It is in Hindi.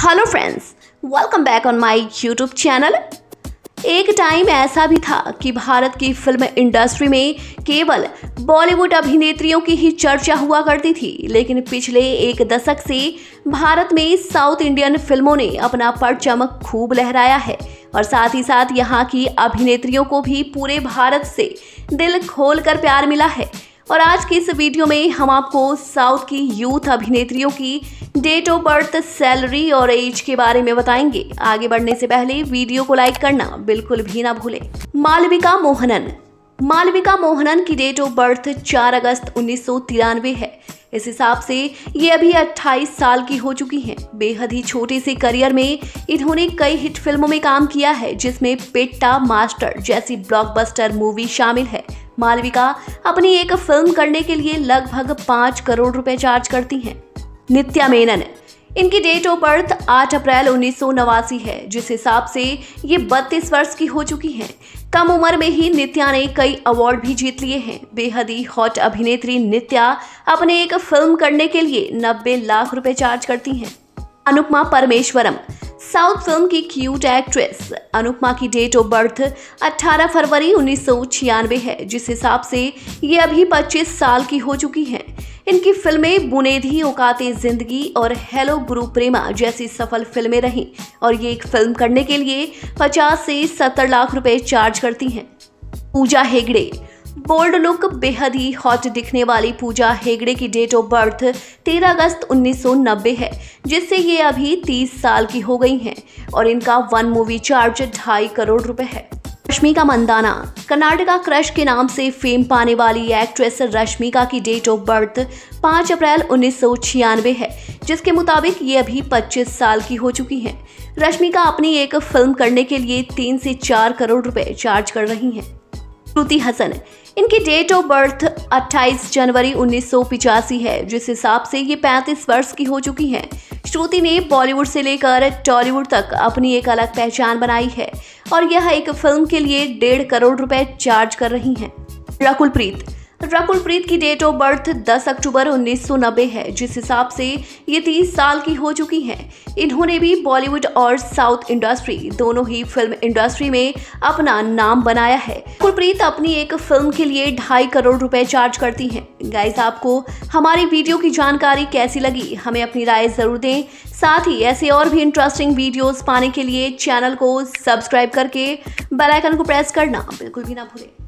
Hello friends, welcome back on my YouTube channel. एक टाइम ऐसा भी था कि भारत की फिल्म इंडस्ट्री में केवल बॉलीवुड अभिनेत्रियों की ही चर्चा हुआ करती थी, लेकिन पिछले एक दशक से भारत में साउथ इंडियन फिल्मों ने अपना परचम खूब लहराया है और साथ ही साथ यहाँ की अभिनेत्रियों को भी पूरे भारत से दिल खोलकर प्यार मिला है। और आज की इस वीडियो में हम आपको साउथ की यूथ अभिनेत्रियों की डेट ऑफ बर्थ, सैलरी और एज के बारे में बताएंगे। आगे बढ़ने से पहले वीडियो को लाइक करना बिल्कुल भी ना भूलें। मालविका मोहनन की डेट ऑफ बर्थ 4 अगस्त 1993 है। इस हिसाब से ये अभी 28 साल की हो चुकी हैं। बेहद ही छोटे से करियर में इन्होंने कई हिट फिल्मों में काम किया है, जिसमें पेट्टा मास्टर जैसी ब्लॉकबस्टर मूवी शामिल है। मालविका अपनी एक फिल्म करने के लिए लगभग 5 करोड़ रुपए चार्ज करती हैं। नित्या मेनन, इनकी डेट ऑफ बर्थ 8 अप्रैल 1989 है, जिस हिसाब से ये 32 वर्ष की हो चुकी हैं। कम उम्र में ही नित्या ने कई अवार्ड भी जीत लिए हैं। बेहद ही हॉट अभिनेत्री नित्या अपने एक फिल्म करने के लिए 90 लाख रुपए चार्ज करती हैं। अनुपमा परमेश्वरम, साउथ फिल्म की क्यूट एक्ट्रेस अनुपमा की डेट ऑफ बर्थ 18 फरवरी 1996 है, जिस हिसाब से ये अभी 25 साल की हो चुकी हैं। इनकी फिल्में बुनेधी औकाते जिंदगी और हेलो गुरु प्रेमा जैसी सफल फिल्में रहीं और ये एक फिल्म करने के लिए 50 से 70 लाख रुपए चार्ज करती हैं। पूजा हेगड़े, बोल्ड लुक, बेहद ही हॉट दिखने वाली पूजा हेगड़े की डेट ऑफ बर्थ 13 अगस्त 1990 है, जिससे ये अभी 30 साल की हो गई हैं और इनका वन मूवी चार्ज 2.5 करोड़ रुपए है। रश्मिका मंदाना, कर्नाटका क्रश के नाम से फेम पाने वाली एक्ट्रेस रश्मिका की डेट ऑफ बर्थ 5 अप्रैल 1996 है, जिसके मुताबिक ये अभी 25 साल की हो चुकी हैं। रश्मिका अपनी एक फिल्म करने के लिए 3 से 4 करोड़ रुपए चार्ज कर रही हैं। श्रुति हसन, इनकी डेट ऑफ बर्थ 28 जनवरी 1985 है, जिस हिसाब से ये 35 वर्ष की हो चुकी हैं। श्रुति ने बॉलीवुड से लेकर टॉलीवुड तक अपनी एक अलग पहचान बनाई है और यह एक फिल्म के लिए 1.5 करोड़ रुपए चार्ज कर रही हैं। रकुल प्रीत की डेट ऑफ बर्थ 10 अक्टूबर 1990 है, जिस हिसाब से ये 30 साल की हो चुकी हैं। इन्होंने भी बॉलीवुड और साउथ इंडस्ट्री दोनों ही फिल्म इंडस्ट्री में अपना नाम बनाया है। रकुल प्रीत अपनी एक फिल्म के लिए 2.5 करोड़ रुपए चार्ज करती हैं। गाइस, आपको हमारी वीडियो की जानकारी कैसी लगी, हमें अपनी राय जरूर दें। साथ ही ऐसे और भी इंटरेस्टिंग वीडियोस पाने के लिए चैनल को सब्सक्राइब करके बेल आइकन को प्रेस करना बिल्कुल भी ना भूलें।